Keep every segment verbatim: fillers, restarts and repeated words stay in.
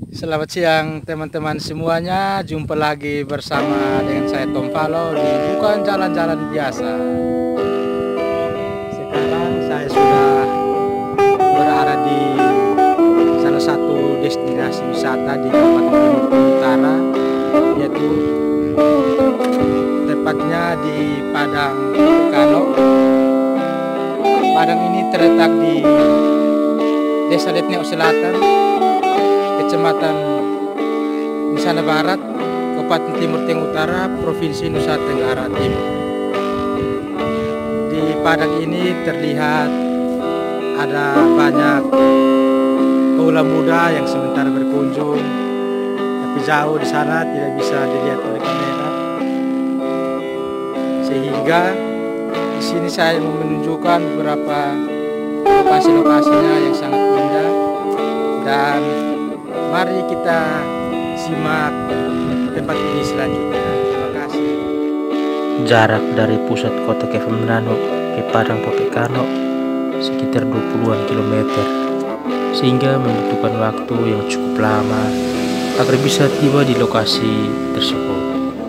Selamat siang teman-teman semuanya. Jumpa lagi bersama dengan saya Tom Palo di Bukan Jalan-Jalan Biasa. Sekarang saya sudah berada di salah satu destinasi wisata di Kabupaten Timur Utara, yaitu tepatnya di Padang Kano. Padang ini terletak di Desa Letneo Selatan, Kecamatan Nisana Barat, Kabupaten Timur Tengah Utara, Provinsi Nusa Tenggara Timur. Di Padang ini terlihat ada banyak kaula muda yang sementara berkunjung, tapi jauh di sana tidak bisa dilihat oleh kamera. Sehingga di sini saya mau menunjukkan beberapa lokasi-lokasinya yang sangat indah, dan mari kita simak tempat ini selanjutnya. Terima kasih. Jarak dari pusat kota Kepulauan Meranuk ke Padang Popekano sekitar dua puluhan kilometer, sehingga membutuhkan waktu yang cukup lama agar bisa tiba di lokasi tersebut.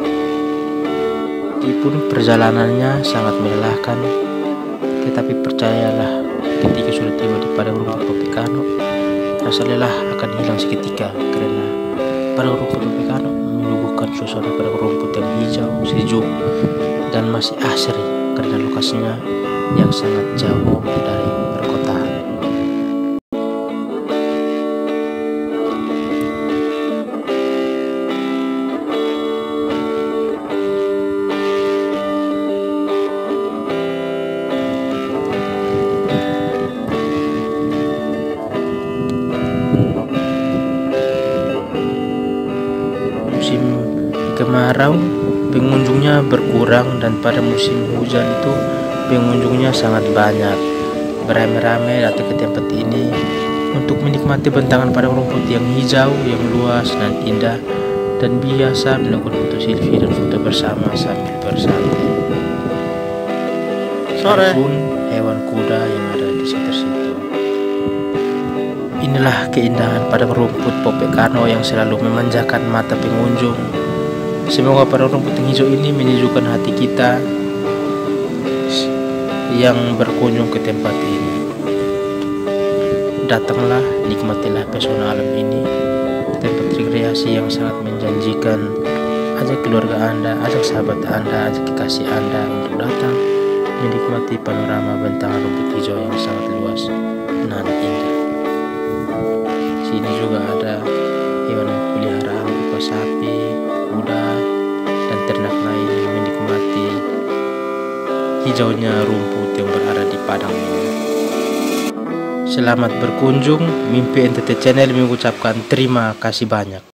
Meskipun perjalanannya sangat melelahkan, tetapi percayalah, ketika sudah tiba di Padang Rumput Popekano, rasa lelah akan hilang seketika, karena padang rumput Popekano menyuguhkan suasana padang rumput yang hijau, sejuk, dan masih asri karena lokasinya yang sangat jauh dari perkotaan. Musim kemarau pengunjungnya berkurang, dan pada musim hujan itu pengunjungnya sangat banyak, beramai-ramai datang ke tempat ini untuk menikmati bentangan padang rumput yang hijau, yang luas dan indah, dan biasa melakukan foto selfie dan foto bersama sambil bersantai. Sore. Pun hewan kuda yang ada di sekitar situ. Inilah keindahan padang rumput Popekano yang selalu memanjakan mata pengunjung. Semoga padang rumput yang hijau ini menyejukkan hati kita yang berkunjung ke tempat ini. Datanglah, nikmatilah pesona alam ini, tempat rekreasi yang sangat menjanjikan. Ajak keluarga Anda, ajak sahabat Anda, ajak kekasih Anda untuk datang menikmati panorama bentangan rumput hijau yang sangat luas dan indah. Sini juga ada hewan peliharaan berupa sapi, kuda, dan ternak lain yang menikmati hijaunya rumput yang berada di padang ini. Selamat berkunjung. Mimpi N T T Channel mengucapkan terima kasih banyak.